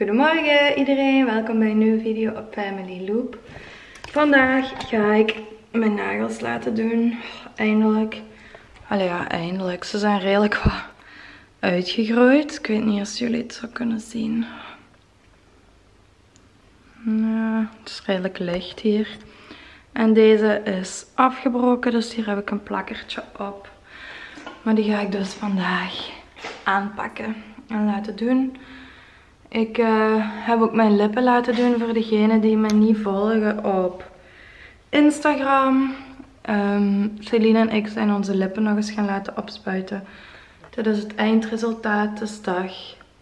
Goedemorgen iedereen, welkom bij een nieuwe video op Family Loop. Vandaag ga ik mijn nagels laten doen. Eindelijk. Allee ja, eindelijk. Ze zijn redelijk wat uitgegroeid. Ik weet niet of jullie het zo kunnen zien. Ja, het is redelijk licht hier. En deze is afgebroken, dus hier heb ik een plakkertje op. Maar die ga ik dus vandaag aanpakken en laten doen. Ik heb ook mijn lippen laten doen voor degenen die me niet volgen op Instagram. Celine en ik zijn onze lippen nog eens gaan laten opspuiten. Dit is het eindresultaat. Het is dag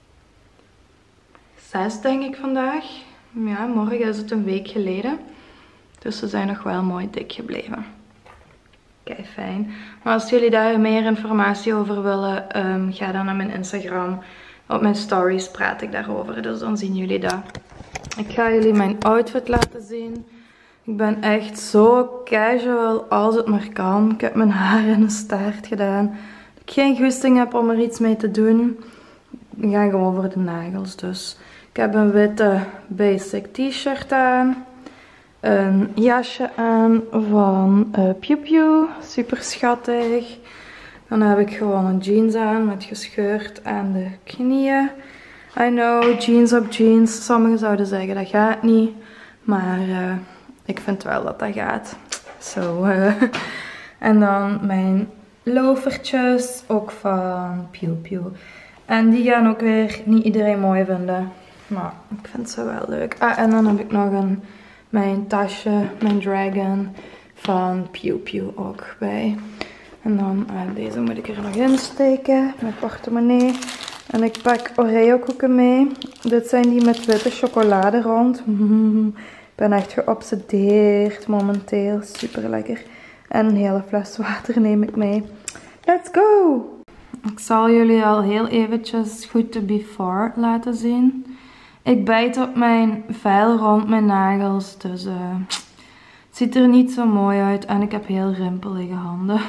6 denk ik vandaag. Ja, morgen is het een week geleden. Dus ze zijn nog wel mooi dik gebleven. Kijk, fijn. Maar als jullie daar meer informatie over willen, ga dan naar mijn Instagram. Op mijn stories praat ik daarover, dus dan zien jullie dat. Ik ga jullie mijn outfit laten zien. Ik ben echt zo casual als het maar kan. Ik heb mijn haar in een staart gedaan. Als ik geen goesting heb om er iets mee te doen, ik ga gewoon voor de nagels dus. Ik heb een witte basic t-shirt aan. Een jasje aan van Pew Pew. Super schattig. Dan heb ik gewoon een jeans aan met gescheurd aan de knieën. I know, jeans op jeans. Sommigen zouden zeggen dat gaat niet. Maar ik vind wel dat dat gaat. Zo. En dan mijn loafertjes. Ook van Pew Pew. En die gaan ook weer niet iedereen mooi vinden. Maar ik vind ze wel leuk. Ah, en dan heb ik nog mijn tasje, mijn dragon van Pew Pew ook bij. En dan deze moet ik er nog in steken. Mijn portemonnee. En ik pak Oreo koeken mee. Dit zijn die met witte chocolade rond. Ik ben echt geobsedeerd momenteel. Super lekker. En een hele fles water neem ik mee. Let's go! Ik zal jullie al heel eventjes goed de before laten zien. Ik bijt op mijn vel rond mijn nagels. Dus het ziet er niet zo mooi uit. En ik heb heel rimpelige handen.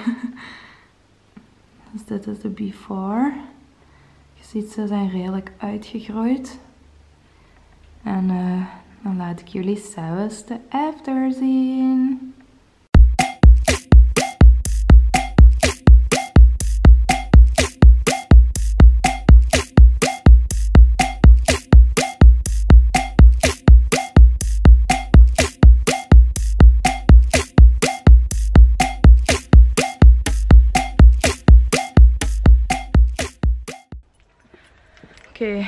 Dus dit is de before. Je ziet, ze zijn redelijk uitgegroeid. En dan laat ik jullie zelfs de after zien. Oké,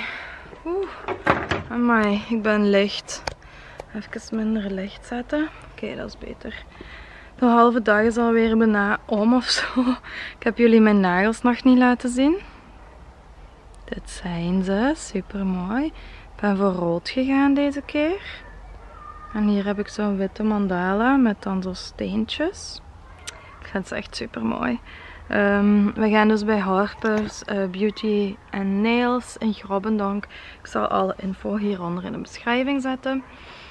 amai, ik ben licht. Even minder licht zetten. Oké, dat is beter. De halve dag is alweer bijna om of zo. Ik heb jullie mijn nagels nog niet laten zien. Dit zijn ze, super mooi. Ik ben voor rood gegaan deze keer. En hier heb ik zo'n witte mandala met dan zo steentjes. Ik vind ze echt super mooi. We gaan dus bij Harper's Beauty & Nails in Grobbendonk. Ik zal alle info hieronder in de beschrijving zetten.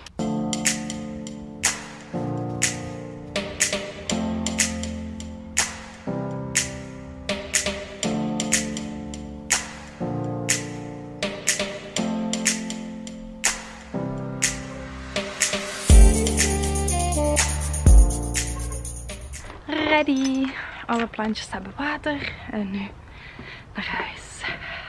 Ready! Alle plantjes hebben water en nu naar huis.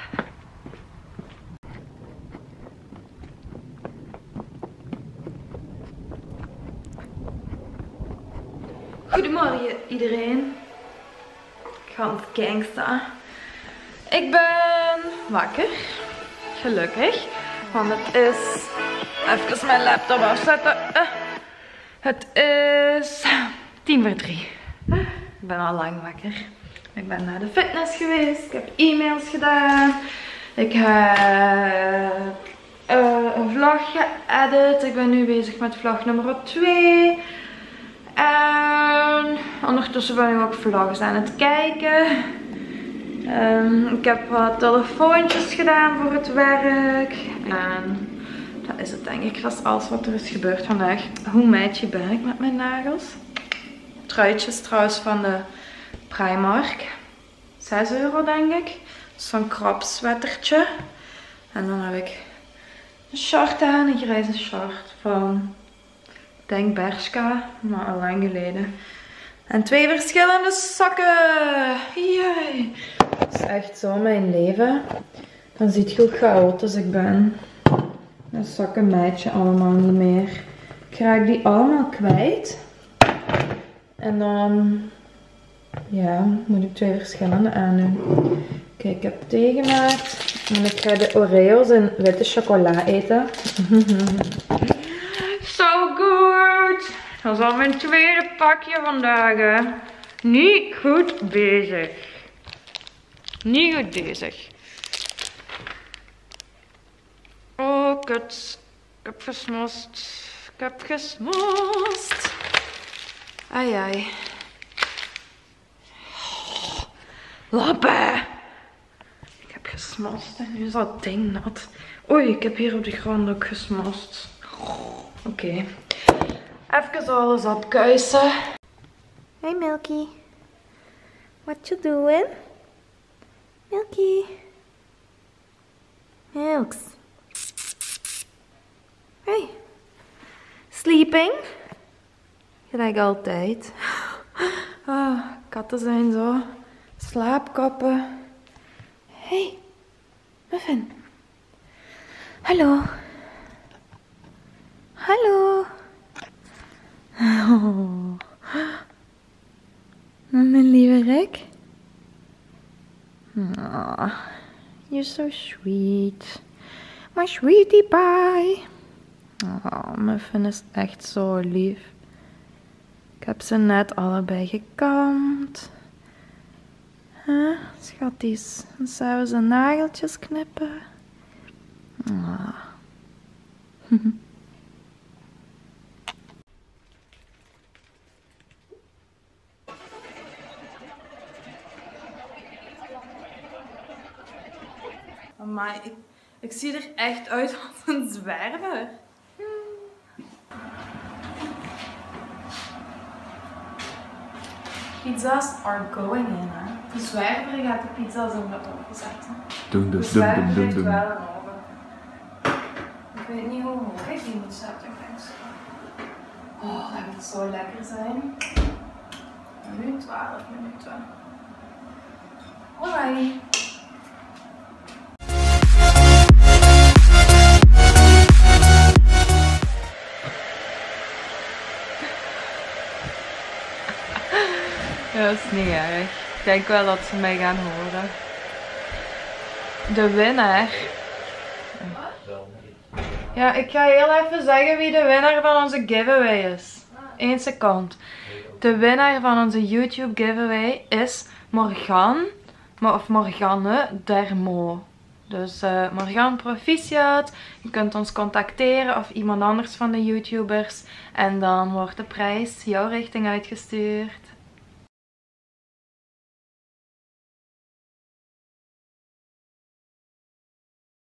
Goedemorgen iedereen. Ganz gangsta. Ik ben wakker. Gelukkig. Want het is... Even mijn laptop afzetten. Het is 2:50. Ik ben al lang wakker. Ik ben naar de fitness geweest. Ik heb e-mails gedaan. Ik heb een vlog geëdit. Ik ben nu bezig met vlog nummer 2. En ondertussen ben ik ook vlogs aan het kijken. Ik heb wat telefoontjes gedaan voor het werk. En dat is het denk ik. Dat is alles wat er is gebeurd vandaag. Hoe meidje ben ik met mijn nagels? Truitjes trouwens van de Primark. 6 € denk ik. Zo'n crop sweatertje. En dan heb ik een short aan, een grijze short van, ik denk Bershka, maar al lang geleden. En 2 verschillende zakken. Yay. Dat is echt zo mijn leven. Dan ziet je hoe chaotisch ik ben. De zakken matchen allemaal niet meer. Ik raak die allemaal kwijt. En dan, ja, moet ik 2 verschillende aandoen. Kijk, ik heb thee gemaakt. En ik ga de Oreo's in witte chocola eten. So good! Dat is al mijn tweede pakje vandaag, hè. Niet goed bezig. Niet goed bezig. Oh, kut. Ik heb gesmost. Ik heb gesmost. Ai, ai. Lappen! Ik heb gesmost en nu is dat ding nat. Oei, ik heb hier op de grond ook gesmost. Oké. Even alles opkuisen. Hey Milky. What you doing? Milky. Milks. Hey. Sleeping? Gelijk altijd. Ah, katten zijn zo. Slaapkoppen. Hey. Muffin. Hallo. Hallo. Oh. Mijn lieve Rick. Oh, you're so sweet. My sweetie pie. Oh, Muffin is echt zo lief. Ik heb ze net allebei gekamd. Huh, schatties. Dan zouden ze nageltjes knippen. Oh. Maar ik zie er echt uit als een zwerver. Pizza's are going in, hè. De zwerver gaat de pizza's in de oven zetten. De zwerver heeft wel een oven. Ik weet niet hoe hoog ik die moet zetten, mensen. Oh, dat moet zo lekker zijn. Nu 12 minuten. Alright. Ja, dat is niet erg. Ik denk wel dat ze mij gaan horen. De winnaar. Ja, ik ga heel even zeggen wie de winnaar van onze giveaway is. 1 seconde. De winnaar van onze YouTube giveaway is Morgan. Of Morgane Dermo. Dus Morgan, proficiat. Je kunt ons contacteren of iemand anders van de YouTubers. En dan wordt de prijs jouw richting uitgestuurd.